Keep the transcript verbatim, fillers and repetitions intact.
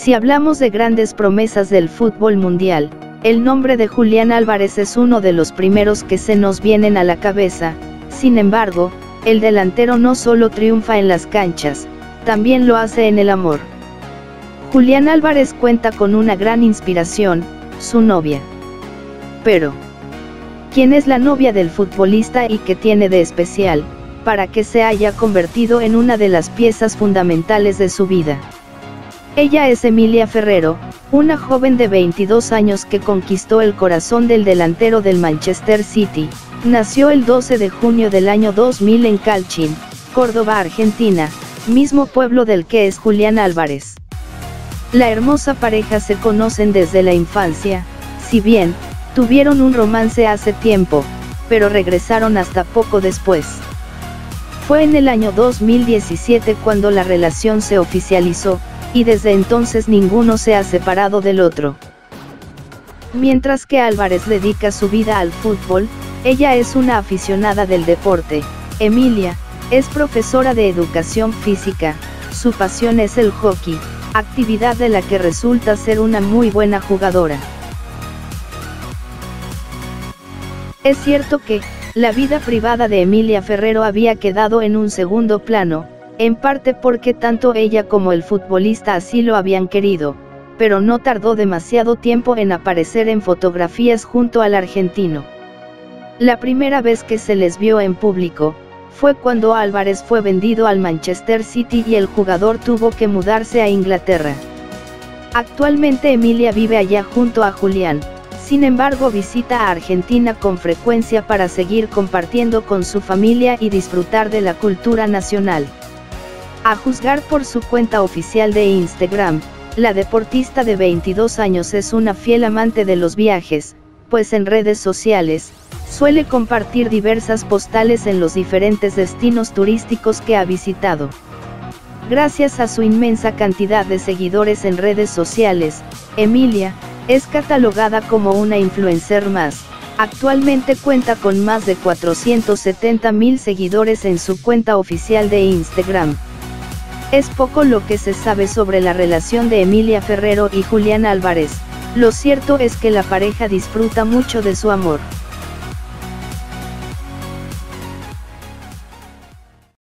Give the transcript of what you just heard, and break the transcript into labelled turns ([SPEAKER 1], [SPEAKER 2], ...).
[SPEAKER 1] Si hablamos de grandes promesas del fútbol mundial, el nombre de Julián Álvarez es uno de los primeros que se nos vienen a la cabeza. Sin embargo, el delantero no solo triunfa en las canchas, también lo hace en el amor. Julián Álvarez cuenta con una gran inspiración, su novia. Pero, ¿quién es la novia del futbolista y qué tiene de especial, para que se haya convertido en una de las piezas fundamentales de su vida? Ella es Emilia Ferrero, una joven de veintidós años que conquistó el corazón del delantero del Manchester City. Nació el doce de junio del año dos mil en Calchín, Córdoba, Argentina, mismo pueblo del que es Julián Álvarez. La hermosa pareja se conocen desde la infancia, si bien tuvieron un romance hace tiempo, pero regresaron hasta poco después. Fue en el año dos mil diecisiete cuando la relación se oficializó, y desde entonces ninguno se ha separado del otro. Mientras que Álvarez dedica su vida al fútbol, ella es una aficionada del deporte. Emilia es profesora de educación física, su pasión es el hockey, actividad de la que resulta ser una muy buena jugadora. Es cierto que, la vida privada de Emilia Ferrero había quedado en un segundo plano, en parte porque tanto ella como el futbolista así lo habían querido, pero no tardó demasiado tiempo en aparecer en fotografías junto al argentino. La primera vez que se les vio en público, fue cuando Álvarez fue vendido al Manchester City y el jugador tuvo que mudarse a Inglaterra. Actualmente Emilia vive allá junto a Julián, sin embargo visita a Argentina con frecuencia para seguir compartiendo con su familia y disfrutar de la cultura nacional. A juzgar por su cuenta oficial de Instagram, la deportista de veintidós años es una fiel amante de los viajes, pues en redes sociales, suele compartir diversas postales en los diferentes destinos turísticos que ha visitado. Gracias a su inmensa cantidad de seguidores en redes sociales, Emilia es catalogada como una influencer más. Actualmente cuenta con más de cuatrocientos setenta mil seguidores en su cuenta oficial de Instagram. Es poco lo que se sabe sobre la relación de Emilia Ferrero y Julián Álvarez. Lo cierto es que la pareja disfruta mucho de su amor.